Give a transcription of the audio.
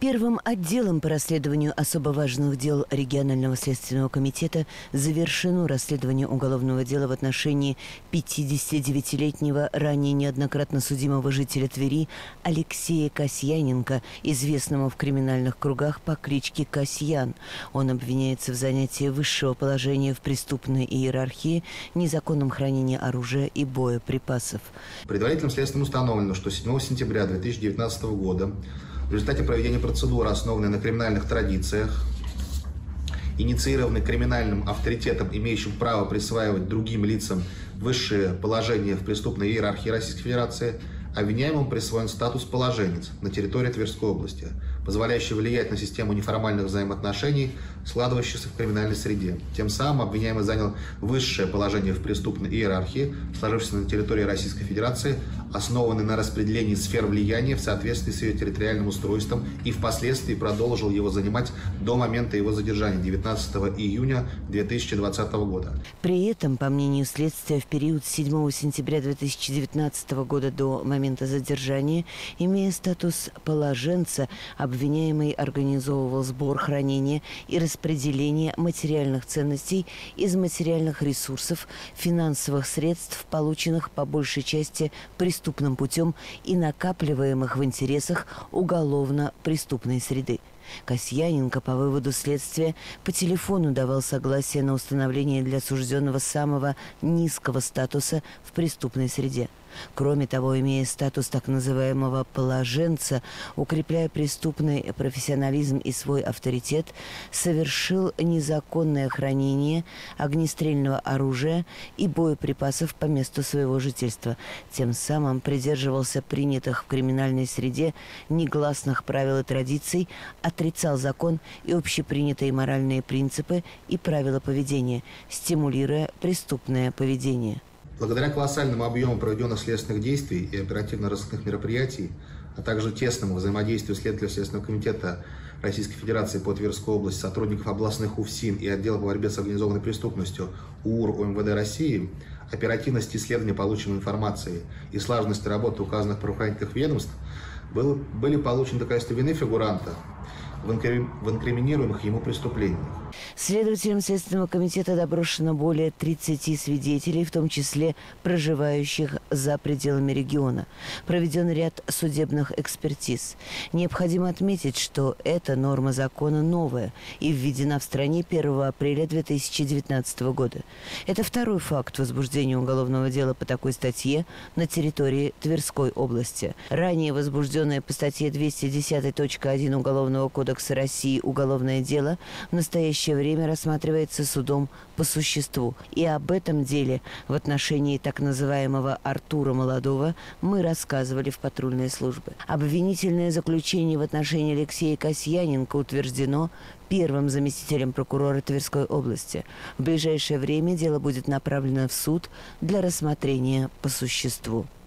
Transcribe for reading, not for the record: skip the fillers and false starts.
Первым отделом по расследованию особо важных дел регионального следственного комитета завершено расследование уголовного дела в отношении 59-летнего, ранее неоднократно судимого жителя Твери Алексея Касьяненко, известного в криминальных кругах по кличке Касьян. Он обвиняется в занятии высшего положения в преступной иерархии, незаконном хранении оружия и боеприпасов. Предварительным следствием установлено, что 7 сентября 2019 года в результате проведения процедуры, основанной на криминальных традициях, инициированной криминальным авторитетом, имеющим право присваивать другим лицам высшее положение в преступной иерархии Российской Федерации, обвиняемому присвоен статус положенец на территории Тверской области, позволяющий влиять на систему неформальных взаимоотношений, складывающихся в криминальной среде. Тем самым обвиняемый занял высшее положение в преступной иерархии, сложившейся на территории Российской Федерации, основанной на распределении сфер влияния в соответствии с ее территориальным устройством, и впоследствии продолжил его занимать до момента его задержания 19 июня 2020 года. При этом, по мнению следствия, в период с 7 сентября 2019 года до момента задержания, имея статус положенца, обвиняемый организовывал сбор, хранение и распределение материальных ценностей из материальных ресурсов, финансовых средств, полученных по большей части преступным путем и накапливаемых в интересах уголовно-преступной среды. Касьяненко по выводу следствия по телефону давал согласие на установление для осужденного самого низкого статуса в преступной среде. Кроме того, имея статус так называемого положенца, укрепляя преступный профессионализм и свой авторитет, совершил незаконное хранение огнестрельного оружия и боеприпасов по месту своего жительства. Тем самым придерживался принятых в криминальной среде негласных правил и традиций, отрицал закон и общепринятые моральные принципы и правила поведения, стимулируя преступное поведение. Благодаря колоссальному объему проведенных следственных действий и оперативно-розыскных мероприятий, а также тесному взаимодействию Следственного комитета Российской Федерации по Тверской области, сотрудников областных УФСИН и отдела по борьбе с организованной преступностью УУР УМВД России, оперативность исследования полученной информации и слаженность работы указанных правоохранительных ведомств были получены доказательства вины фигуранта в инкриминируемых ему преступлениях. Следователям Следственного комитета доброшено более 30 свидетелей, в том числе проживающих за пределами региона. Проведен ряд судебных экспертиз. Необходимо отметить, что эта норма закона новая и введена в стране 1 апреля 2019 года. Это второй факт возбуждения уголовного дела по такой статье на территории Тверской области. Ранее возбужденное по статье 210.1 Уголовного кодекса России уголовное дело в настоящее время рассматривается судом по существу. И об этом деле в отношении так называемого Артура Молодого мы рассказывали в патрульной службе. Обвинительное заключение в отношении Алексея Касьяненко утверждено первым заместителем прокурора Тверской области. В ближайшее время дело будет направлено в суд для рассмотрения по существу.